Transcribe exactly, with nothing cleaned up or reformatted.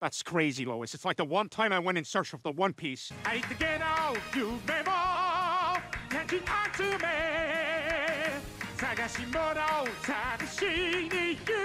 That's crazy, Lois. It's like the one time I went in search of the One Piece. I need to get out, you memo. Can't you talk to me? 探し物を探しに行く